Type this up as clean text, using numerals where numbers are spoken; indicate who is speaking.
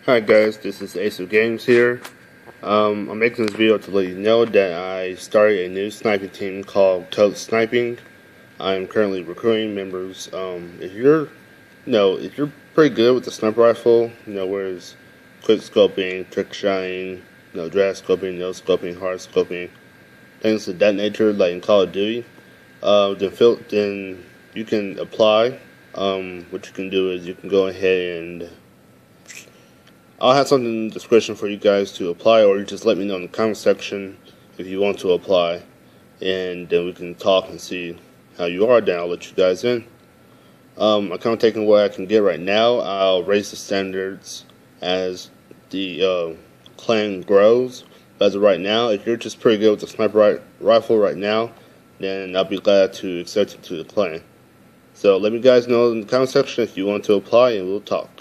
Speaker 1: Hi guys, this is Ace of Games here. I'm making this video to let you know that I started a new sniping team called Kode Sniping. I'm currently recruiting members. If you're pretty good with the sniper rifle, whereas quick scoping, trick shotting, drag scoping, no scoping, hard scoping, things of that nature, like in Call of Duty, then you can apply. What you can do is you can go ahead and I'll have something in the description for you guys to apply, or you just let me know in the comment section if you want to apply, and then we can talk and see how you are. Then I'll let you guys in. I'm kind of taking what I can get right now. I'll raise the standards as the clan grows. As of right now, if you're just pretty good with the sniper rifle right now, then I'll be glad to accept you to the clan. So let me guys know in the comment section if you want to apply, and we'll talk.